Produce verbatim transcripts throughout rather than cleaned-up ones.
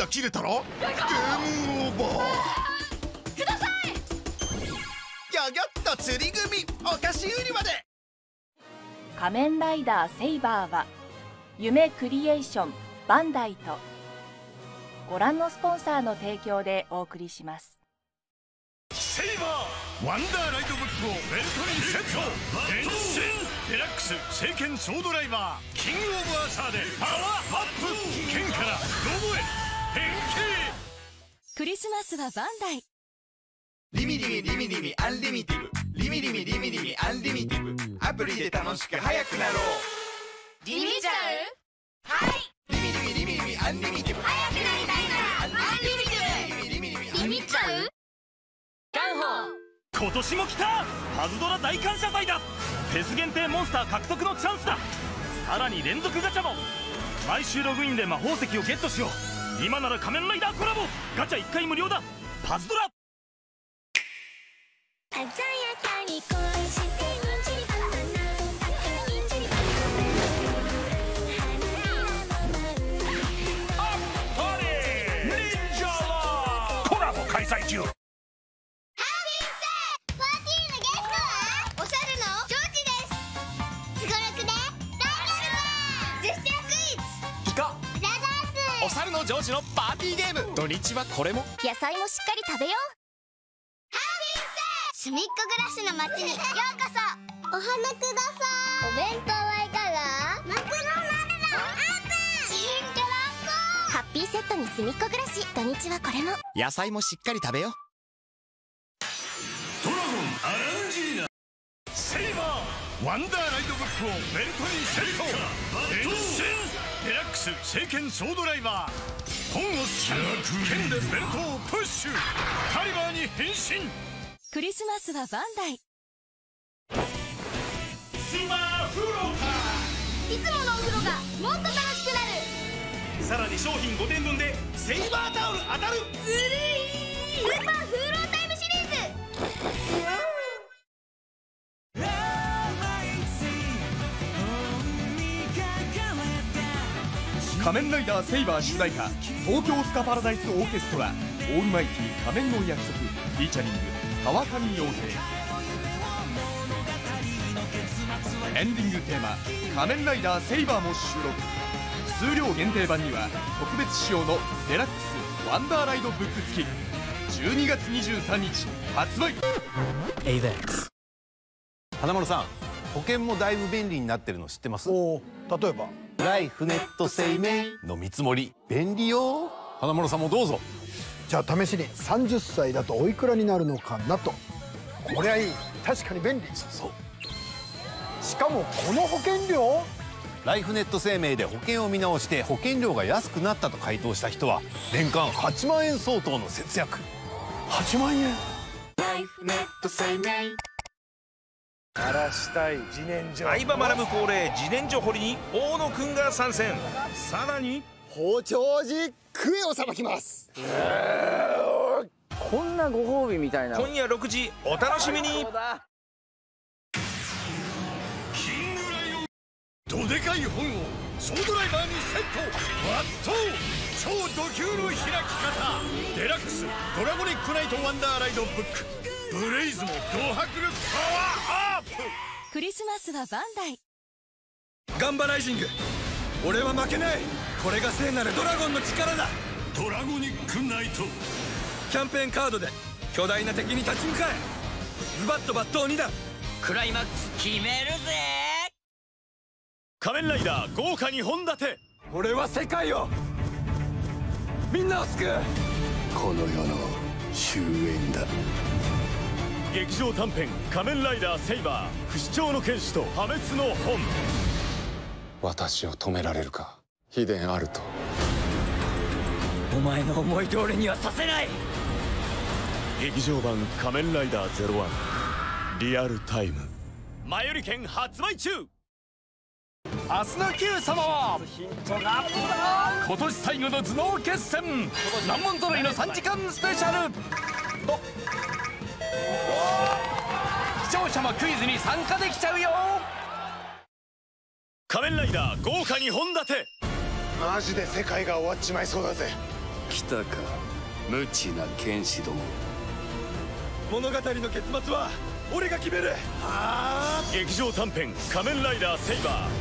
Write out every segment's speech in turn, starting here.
が切れたらゲームオーバー。 ください。 ギョギョッと釣り組お菓子売り場で。 仮面ライダーセイバーは夢クリエーションバンダイとご覧のスポンサーの提供でお送りします。 セイバーワンダーライドブックをベルトにセット。変身デラックス聖剣ソードライバーキングオブアーサーでパワーアップ。剣からロボへ変形。 クリスマスはバンダイ。 リミリミリミリミアンリミティブ。リミリミリミリミアンリミティブ。アプリで楽しく速くなろう。 リミちゃう？はい。 リミリミリミリミアンリミティブ。 速くなりたいならアンリミティブ。リミリミリミリミちゃう？ガンホー。 今年も来たパズドラ大感謝祭だ。フェス限定モンスター獲得のチャンスだ。さらに連続ガチャも。毎週ログインで魔法石をゲットしよう。今なら仮面ライダーコラボガチャいっかい無料だ。パズドラ。 鮮やかに恋してにじりばな赤にじりばあっぱれ忍者はコラボ開催中。 お猿のジョージのパーティーゲーム。土日はこれも。 野菜もしっかり食べよう。ハービンセすみっこ暮らしの街にようこそ。お花ください。お弁当はいかが？マクドナルドオープン。新キャラコ。ハッピーセットにすみっこ暮らし。土日はこれも。 野菜もしっかり食べよう。 ドラゴンアランジーナセイバーワンダーライドブックをベルトにセット。変身デラックス聖剣ソードライバー。本をスキャン剣でベルトをプッシュ。カリバーに変身。 クリスマスはバンダイ。 スーパーフロータいつものお風呂がもっと楽しくなる。 ー。さらに商品ごてんぶんでセイバータオル当たる。 ずるい。スーパーフーロータイムシリーズ。 仮面ライダーセイバー主題歌東京スカパラダイスオーケストラオールマイティ仮面の約束フィーチャリング川上洋平。エンディングテーマ仮面ライダーセイバーも収録。数量限定版には特別仕様のデラックスワンダーライドブック付き。じゅうにがつにじゅうさんにち発売。 エイベックス。花丸さん、保険もだいぶ便利になってるの知ってます？ おお、例えばライフネット生命の見積もり便利よ。花丸さんもどうぞ。 じゃあ試しにさんじゅっさいだとおいくらになるのかなと。こりゃいい、確かに便利。 そうそう。 しかもこの保険料。 ライフネット生命で保険を見直して保険料が安くなったと回答した人は年間はちまんえん相当の節約。 はちまんえん。 ライフネット生命。 鳴らしたい自然薯。 相葉マラム恒例自然薯掘りに大野くんが参戦。さらに包丁時クエをさばきます。 こんなご褒美みたいな。 今夜ろくじお楽しみに。キングライオンどでかい本をソードライバーにセット。ワット超ド級の開き方。デラックスドラゴニックナイトワンダーライドブック。ブレイズもド迫力パワーアップ。 クリスマスはバンダイ。 ガンバライジング俺は負けない。これが聖なるドラゴンの力だ。ドラゴニックナイトキャンペーンカードで巨大な敵に立ち向かえ。ズバッと抜刀にだ。 クライマックス決めるぜ。 仮面ライダー豪華にほん立て。 俺は世界をみんなを救う。 この世の終焉だ。 劇場短編仮面ライダーセイバー不死鳥の剣士と破滅の本。 私を止められるか秘伝あると。 お前の思い通りにはさせない。 劇場版仮面ライダーゼロワンリアルタイム前売り券発売中。 明日の Q 様は今年最後の頭脳決戦難問揃いのさんじかんスペシャル。視聴者もクイズに参加できちゃうよ。 仮面ライダー豪華にほん立て。 マジで世界が終わっちまいそうだぜ。 来たか、無知な剣士ども。 物語の結末は俺が決める。はあ。劇場短編「仮面ライダーセイバー」。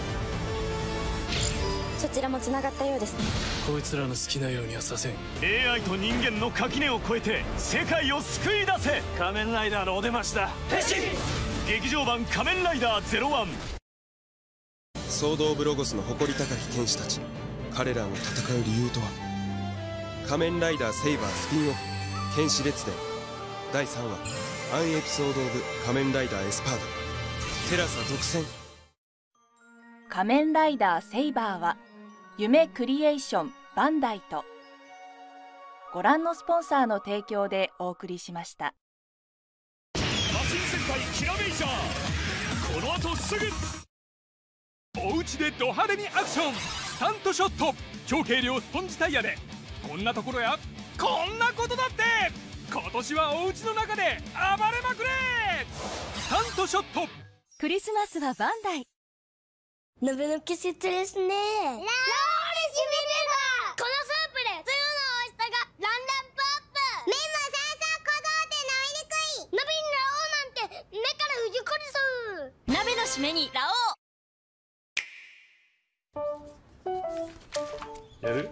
そちらも繋がったようですね。 こいつらの好きなようにはさせん。 エーアイ と人間の垣根を越えて世界を救い出せ。仮面ライダーのお出ましだ。変身。劇場版「仮面ライダーゼロワン」。 ソード・オブ・ロゴスの誇り高き剣士たち、彼らの戦う理由とは。仮面ライダーセイバースピンオフ剣士列伝だいさんわアンエピソード・オブ仮面ライダーエスパードテラサ独占。 仮面ライダーセイバーは夢クリエーションバンダイとご覧のスポンサーの提供でお送りしました。 マシン戦隊キラメイジャー、この後すぐ。 おうちでド派手にアクションスタントショット。超軽量スポンジタイヤでこんなところやこんなことだって。今年はおうちの中で暴れまくれ。スタントショット。 クリスマスはバンダイ。鍋の季節ですね。ラーレシビネガー。このスープでつゆの美味しさがランダンプアップ。麺もさあさあ小僧で飲みにくい。鍋にラオウなんて目からうじこりそう。鍋の締めにラオウ。 やる？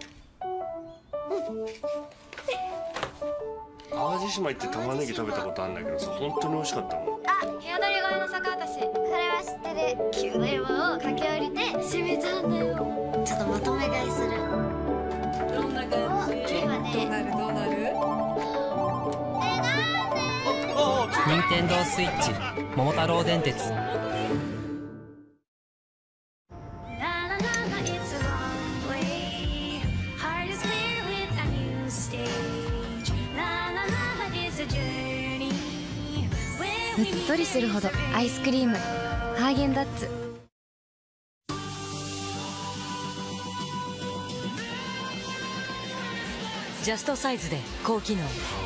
淡路島行って玉ねぎ食べたことあるんだけどさ、本当に美味しかったもん。 あ、日踊り越えの坂渡し。それは知ってる。急な山を駆け下りて締めちゃうんだよ。ちょっとまとめ買いする。どんな感じ？今ね。どうなるどうなる？え、なんで？ 任天堂スイッチ桃太郎電鉄。 うっとりするほどアイスクリームハーゲンダッツ。 ジャストサイズで高機能。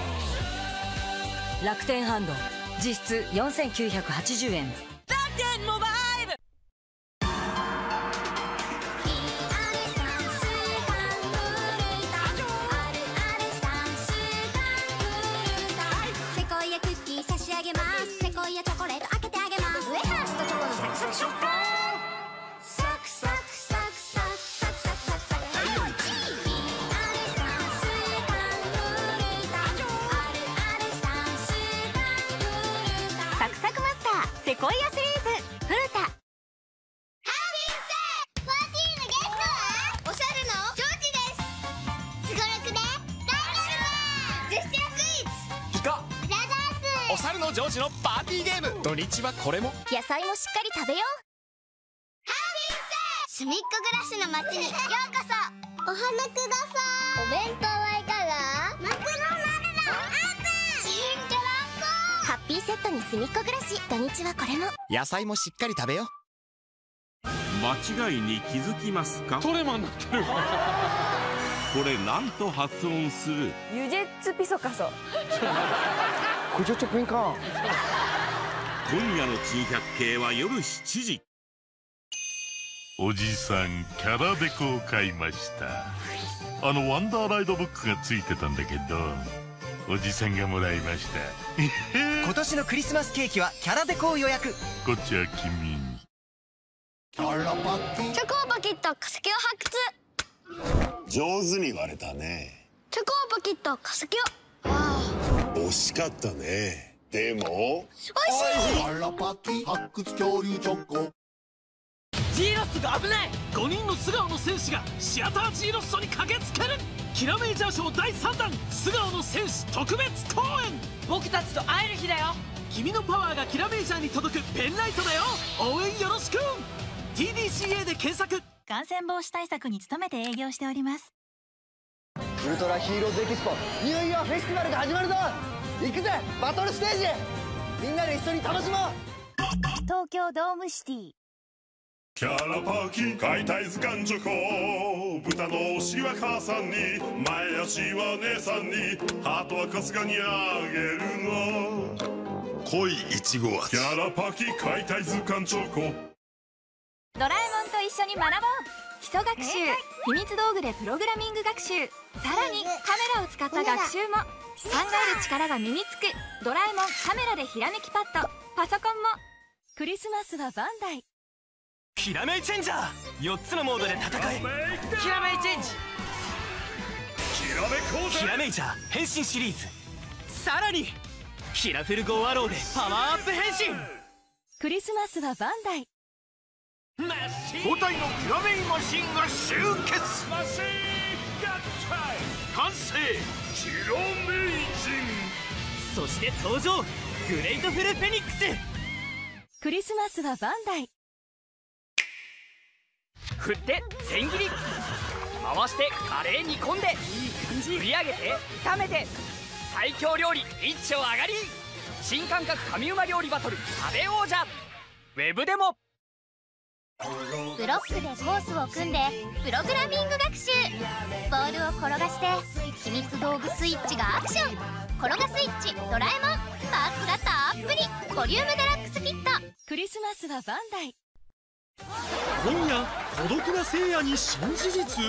楽天ハンド実質よんせんきゅうひゃくはちじゅうえん。楽天モバイル。 セコイアクッキー差し上げます。セコイアチョコレート開けてあげます。ウェハースとチョコのサクサク食感。サクサクサクサクサクサクサクサク。サクサクマスターセコイアシリーズフルタ。ハービンセパーティーのゲストはおしゃれのジョージです。すごろくで大学ジェスチャークイズ。 ピカブラザーズ。 お猿のジョージのパーティーゲーム。土日はこれも。 野菜もしっかり食べよう。ハービンセすみっこ暮らしの街にようこそ。お花ください。お弁当はいかが？マクロナルドオープン。新キャランコハッピーセットにすみっこ暮らし。土日はこれも。 野菜もしっかり食べよう。 間違いに気づきますか？ トレマンなってる。 これなんと発音する？ ユジェッツピソカソ。 クジョチョピンカーン。 今夜の珍百景は夜しちじ。 おじさんキャラデコを買いました。あのワンダーライドブックがついてたんだけど、おじさんがもらいました。 今年のクリスマスケーキはキャラデコを予約。 こっちは君に。 チョコをパキッと化石を発掘。 上手に割れたね。 チョコをパキッと化石を。 惜しかったね。でもおいしい。 あらパキ発掘恐竜チョコ。 ジーロッソが危ない。ごにんの素顔の戦士がシアタージーロッソに駆けつける。キラメイジャーショーだいさんだん素顔の戦士特別公演。僕たちと会える日だよ。君のパワーがキラメイジャーに届くペンライトだよ。応援よろしく。 ティーディーシーエー で検索。 感染防止対策に努めて営業しております。 ウルトラヒーローズエキスポニューイヤーフェスティバルが始まるぞ。行くぜバトルステージ。みんなで一緒に楽しもう。 東京ドームシティ。 キャラパーキ解体図鑑チョコ。豚の牛は母さんに、前足は姉さんに、ハートは春日にあげるの。濃いいちご味。キャラパーキ解体図鑑チョコ。 ドラえもんと一緒に学ぼう。 礎学習、秘密道具でプログラミング学習、さらにカメラを使った学習も。考える力が身につくドラえもんカメラでひらめきパッド、パソコンも。クリスマスはバンダイ。 ひらめいチェンジャー、よっつのモードで戦え。ひらめいチェンジ、ひらめこうぜ。ひらめいちゃー変身シリーズ、さらにひらフルゴーアローでパワーアップ変身。 クリスマスはバンダイ。 ご体のひらめいマシンが集結。完成ひらめい人。 そして登場、グレイトフルフェニックス。 クリスマスはバンダイ。 振って千切り、回してカレー煮込んで、振り上げて炒めて、最強料理一丁上がり。新感覚神うま料理バトル食べ王者、ウェブでも。 ブロックでコースを組んでプログラミング学習。ボールを転がして秘密道具スイッチがアクション。転がスイッチドラえもん、パーツがたっぷりボリュームデラックスキット。 クリスマスはバンダイ。 今夜孤独な聖夜に新事実。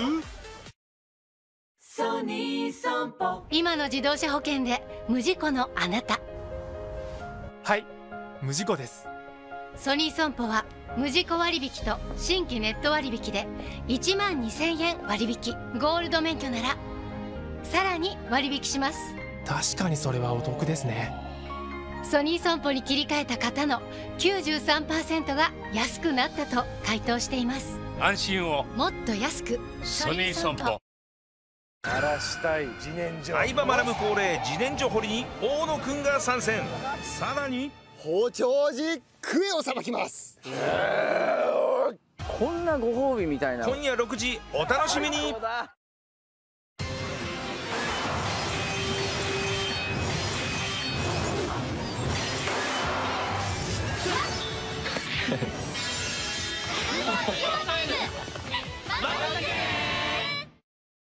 ソニー損保。 今の自動車保険で無事故のあなた。 はい、無事故です。 ソニー損保は無事故割引と新規ネット割引でいちまんにせんえん割引。ゴールド免許ならさらに割引します。 確かにそれはお得ですね。 ソニー損保に切り替えた方の きゅうじゅうさんパーセント が安くなったと回答しています。 安心をもっと安く、 ソニー損保。 鳴らしたい自然薯。 相葉マラム恒例自然薯掘りに大野くんが参戦。さらに包丁時クエをさばきます。 こんなご褒美みたいな。 今夜ろくじお楽しみに。